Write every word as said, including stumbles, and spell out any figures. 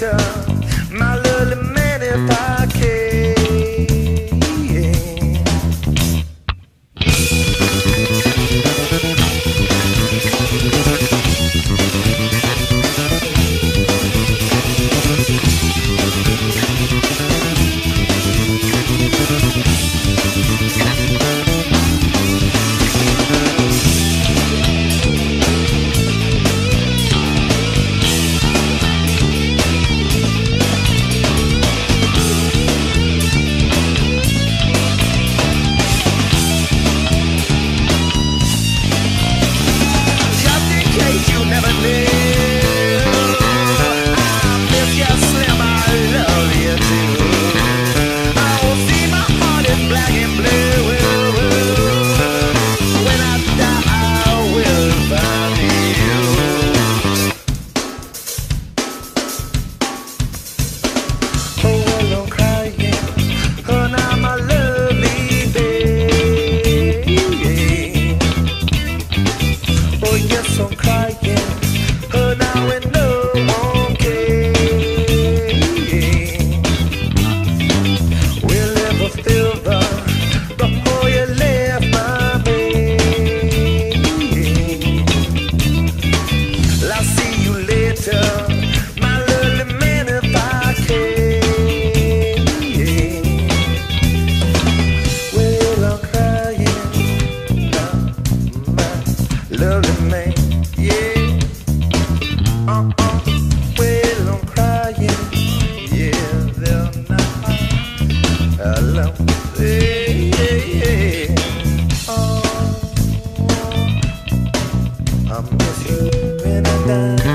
later, my lovely man, if I can. I'm crying, oh now and no one cares. We'll never feel the before you left my bed. I'll see you later, my lovely man, if I can. Well, I'm crying, now my lovely man. Yeah, uh-uh, well, I'm crying. Yeah, they're not alone. Yeah, yeah, yeah. Oh, I miss you when I die.